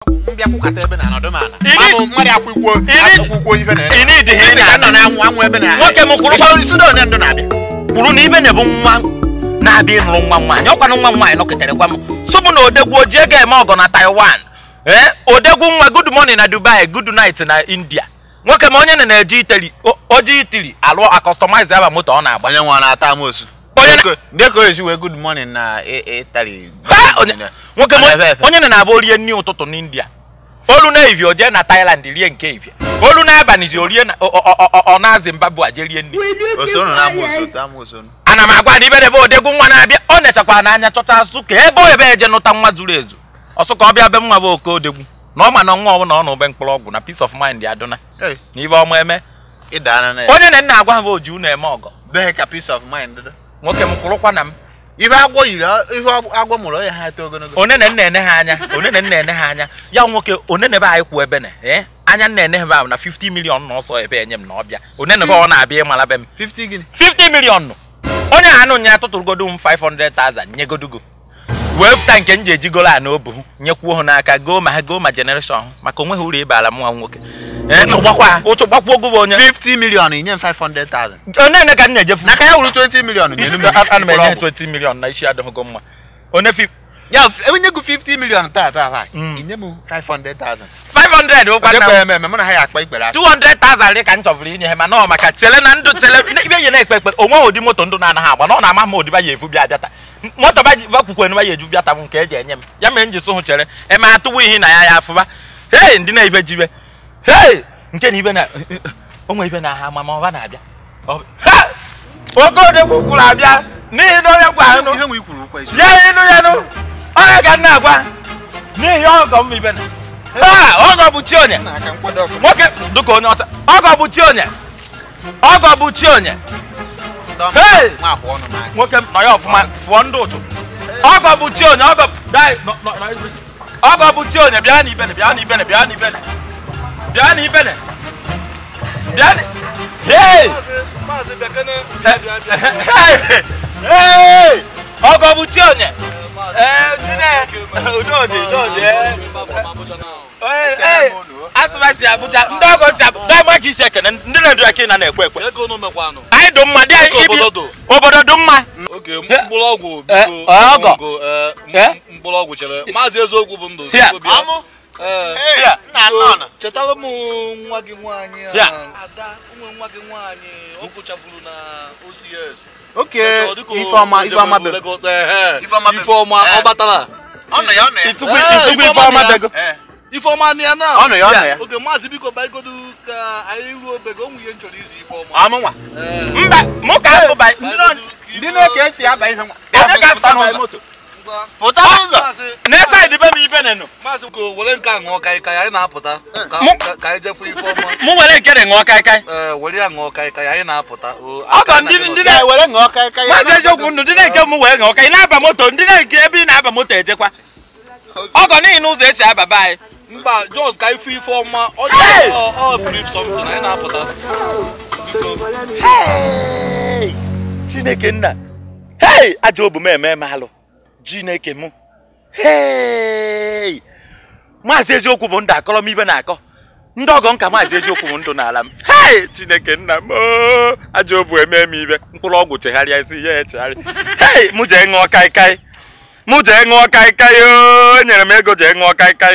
mbịa kwụkata ebe na anọdụ mana mmadụ akwụkwọ ife na ini dị ihe na nọ na anwụ ebe na nwoke m kwuru isi na onye ndụ na-abịa kwuru na ibe na-ebu nwa na-abịa ịnụrụ nwa nwaanyị ọkwanụ nwa nwaanyị nọketerekwa m sọbụ na odegwu oji ego eme ọgọ na Taiwan odegwu nwa good morning na Dubai good night na India nwoke m onye na-eji iteri oji itiri alụ akọstọmaiz aba moto ọ na-agba onye nwa na-ata amosu ndị ka oji wee good morning na Italy nwoke m onye na-abụ orie nri ụtụtụ n'India olu na-evi oje na Thailand rie nke ivie olu na-abanizi orie na ọ na Zimbabwe aje rie nri ana m agwa na ibedebe odegwu nwa na-abịa ọ nechakwa n'anya chọta asụ ka ebe eje nụta nwa zuru ezu ọsụ ka ọ bịa be nwa bụ oke odegwu na ọ ma na nwa ọbụla ọ na ube mkpụrụ ọgwụ na peace of mind adụna na ibe ọma eme onye na nna agwa ha bụ oju na-eme ọgọ peace of mind nwoke m kwụrụkwa na m ife agwọ yiri ife agwọ mụrụ onye ha eto ogologo onene nna-ene ha anya ya nwoke onene be anyị kwụ ebe na anya nna-ene ha na 50 million na ọsọ ebe enye m na ọbịa onene be ọ na-abịa ịmala be m 50 million onye anụ nya tụtụrụgodo m 500,000 nyegodugo wee fụta nke m ji ejigolo a n'obu nyekwuo ha n'aka goo ma generation maka onwe ha uru ịbara m nwa nwoke ụtụ gbakwa ogo bụ onye 50 million inye m 500,000 onene ka m na-ejefu n'aka ya wuru 20 million nyelu m ana m enye 20 million na isi adịghịgo mma onye ya enye gị 50 million taa inye m 500,000 500 ụkwa na mụ na ha ya akpa ikpere 200,000 dị ka m chọbụrụ inye ha ma nọ maka chele na ndụ chele ibe ihe na-ekpe ekpere onwe ụdị moto ndụ na-anaghị agba na ọ na-ama ma ụdịba ya efu bịa abịata moto bakwukwe nwa ya eju bịata m nke eji enye m ya mere m ji sụ hụ chere eme atụwa ihe na ya afụba hei ndị na-ibe jibe hei nke na ibe na onwe ibe na ha ma ọba na-abịa oke odegwu kwuru abịa n'ihi na onye gwa anụ ya ịnụ ya nụ onye ga nna agwa n'ihi ọgọ m ibe na ọgọ bụ chi onye nwoke dịka onye ọcha ọgọ bụ chi onye nwoke nọ ya ọfụma fụọ ndị ụtụ ọgọ bụ chi onye ọgọ bụ chi onye bịa n'ibene ọgọ bụ chi onye asụba si Abuja ndị ọgọ si Abuja ma ka isi ekene ndị na-edu aka na na-ekwe ekwe anyị dụ mma dị ibi obodo dụ mma mkpụrụọgwụ chere maazị eziokwu bụ ndụ chetara m nwa gị nwaanyị ada nwa gị nwaanyị ọ gụchaburu na OCS Ifeọma ọ batara Ifeọma na ya na oge maazị biko baigodu ka anyị ruo obego onwe ihe nchọrọ izi Ifeọma mba mụ ka afụba ndị na-eke esi aba ihe nwa pụta ụzọ n'esa idibe m ibe nenụ maazị biko were nke a ṅụọ kaikai anyị na-apụta ka anyị jefu Ifeọma mụ were nke ṅụọ kaikai were ya ṅụọ kaikai anyị na-apụta ọgọ ndị were ṅụọ kaikai maazị eziokwu ndụ ndị na-eke m wee ṅụọ kai na-aba moto ndị na-eke ebe ị na-aba moto ejekwa ọgọ n'ihi na ụzọ esi aba be anyị mba jos ka ife Ifeọma ọ brief something anyị na-apụta Chineke nna ajọ obu m eme alụ Chineke m maazị eziokwu bụ ndụ akọrọ m ibe na-akọ ndị ọgọ nka maazị eziokwu bụ ndụ n'ala m Chineke nna m ajọ obu eme m ibe mkpụrụ ọgwụ chegharịa isi ya echegharị mụ jee ṅụọ kaikai enyere m ego jee ṅụọ kaikai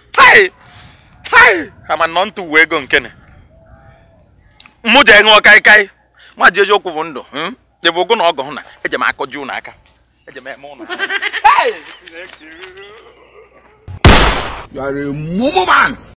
ama nọ ntụ uwe ego nkene mụ jee ṅụọ kaikai maazị eziokwu bụ ndụ ebe ogo na ọgọ hụ na eje m akọji ụnụ aka eje m eme ụnụ You are a mumu man.